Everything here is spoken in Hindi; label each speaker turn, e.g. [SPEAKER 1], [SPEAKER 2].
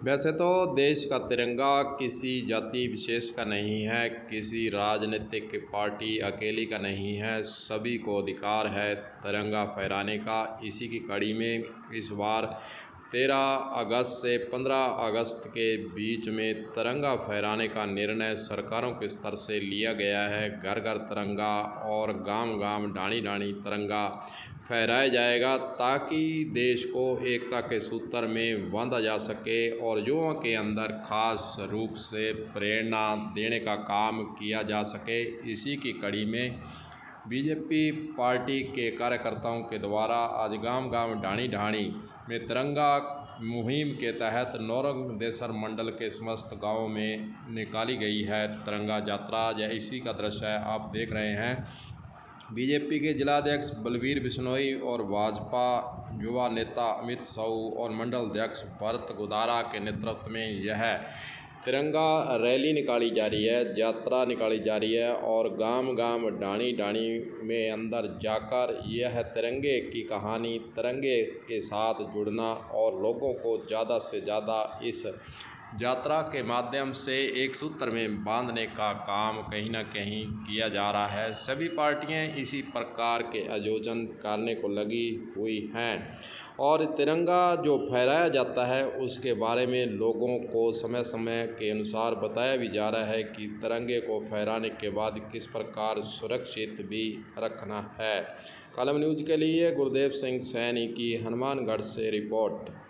[SPEAKER 1] वैसे तो देश का तिरंगा किसी जाति विशेष का नहीं है, किसी राजनीतिक पार्टी अकेली का नहीं है, सभी को अधिकार है तिरंगा फहराने का। इसी की कड़ी में इस बार 13 अगस्त से 15 अगस्त के बीच में तिरंगा फहराने का निर्णय सरकारों के स्तर से लिया गया है। घर घर तिरंगा और गांव गांव ढाणी ढाणी तिरंगा फहराया जाएगा ताकि देश को एकता के सूत्र में बांधा जा सके और युवाओं के अंदर खास रूप से प्रेरणा देने का काम किया जा सके। इसी की कड़ी में बीजेपी पार्टी के कार्यकर्ताओं के द्वारा आज गांव गांव ढाणी ढाणी में तिरंगा मुहिम के तहत नौरंग देसर मंडल के समस्त गांवों में निकाली गई है तिरंगा यात्रा। इसी का दृश्य आप देख रहे हैं। बीजेपी के जिलाध्यक्ष बलवीर बिश्नोई और भाजपा युवा नेता अमित साहू और मंडल अध्यक्ष भरत गुदारा के नेतृत्व में यह तिरंगा रैली निकाली जा रही है, यात्रा निकाली जा रही है और गांव गांव ढाणी ढाणी में अंदर जाकर यह तिरंगे की कहानी, तिरंगे के साथ जुड़ना और लोगों को ज़्यादा से ज़्यादा इस यात्रा के माध्यम से एक सूत्र में बांधने का काम कहीं ना कहीं किया जा रहा है। सभी पार्टियां इसी प्रकार के आयोजन करने को लगी हुई हैं और तिरंगा जो फहराया जाता है उसके बारे में लोगों को समय समय के अनुसार बताया भी जा रहा है कि तिरंगे को फहराने के बाद किस प्रकार सुरक्षित भी रखना है। कलम न्यूज़ के लिए गुरदेव सिंह सैनी की हनुमानगढ़ से रिपोर्ट।